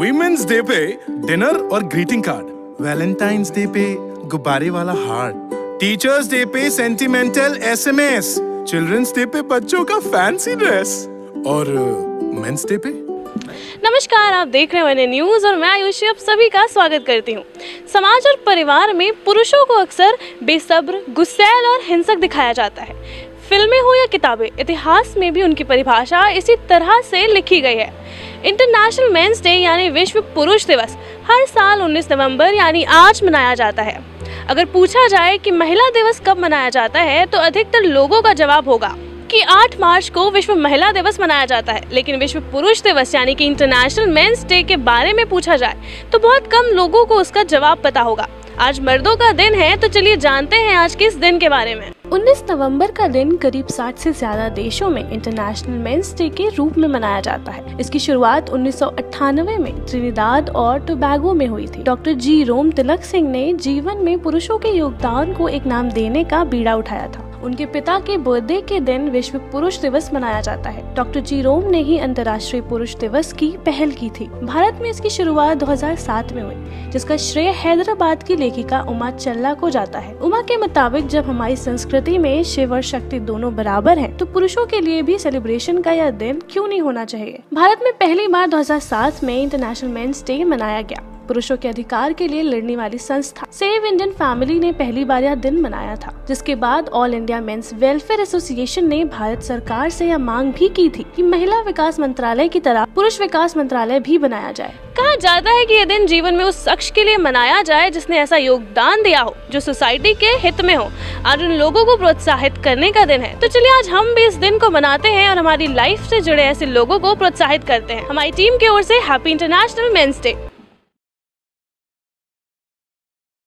Women's day पे dinner और greeting card, valentine's day पे गुब्बारे वाला हार्ट, टीचर्स डे पे सेंटिमेंटल एसएमएस, चिल्ड्रंस डे पे बच्चों का फैंसी ड्रेस और मेंस डे पे। नमस्कार, आप देख रहे हैं न्यूज़ और मैं आयुषी आप सभी का स्वागत करती हूँ। समाज और परिवार में पुरुषों को अक्सर बेसब्र, गुस्सैल और हिंसक दिखाया जाता है। फिल्में हो या किताबें, इतिहास में भी उनकी परिभाषा इसी तरह से लिखी गई है। इंटरनेशनल मेंस डे यानी विश्व पुरुष दिवस हर साल 19 नवंबर यानी आज मनाया जाता है। अगर पूछा जाए कि महिला दिवस कब मनाया जाता है तो अधिकतर लोगों का जवाब होगा कि 8 मार्च को विश्व महिला दिवस मनाया जाता है। लेकिन विश्व पुरुष दिवस यानी कि इंटरनेशनल मेंस डे के बारे में पूछा जाए तो बहुत कम लोगों को उसका जवाब पता होगा। आज मर्दों का दिन है तो चलिए जानते हैं आज किस दिन के बारे में। 19 नवंबर का दिन करीब 60 से ज्यादा देशों में इंटरनेशनल मेंस डे के रूप में मनाया जाता है। इसकी शुरुआत 1998 में त्रिनिदाद और टोबैगो में हुई थी। डॉक्टर जी रोम तिलक सिंह ने जीवन में पुरुषों के योगदान को एक नाम देने का बीड़ा उठाया था। उनके पिता के बर्थडे के दिन विश्व पुरुष दिवस मनाया जाता है। डॉक्टर जी रोम ने ही अंतर्राष्ट्रीय पुरुष दिवस की पहल की थी। भारत में इसकी शुरुआत 2007 में हुई, जिसका श्रेय हैदराबाद की लेखिका उमा चल्ला को जाता है। उमा के मुताबिक जब हमारी संस्कृति में शिव और शक्ति दोनों बराबर हैं, तो पुरुषों के लिए भी सेलिब्रेशन का यह दिन क्यों नहीं होना चाहिए। भारत में पहली बार 2007 में इंटरनेशनल मेंस डे मनाया गया। पुरुषों के अधिकार के लिए लड़ने वाली संस्था सेव इंडियन फैमिली ने पहली बार यह दिन मनाया था, जिसके बाद all India men's welfare association ने भारत सरकार से यह मांग भी की थी कि महिला विकास मंत्रालय की तरह पुरुष विकास मंत्रालय भी बनाया जाए। कहा जाता है कि यह दिन जीवन में उस शख्स के लिए मनाया जाए जिसने ऐसा योगदान दिया हो जो सोसाइटी के हित में हो। आज उन लोगों को प्रोत्साहित करने का दिन है, तो चलिए आज हम भी इस दिन को मनाते हैं और हमारी लाइफ से जुड़े ऐसे लोगों को प्रोत्साहित करते हैं। हमारी टीम की ओर से हैप्पी इंटरनेशनल मेंस डे।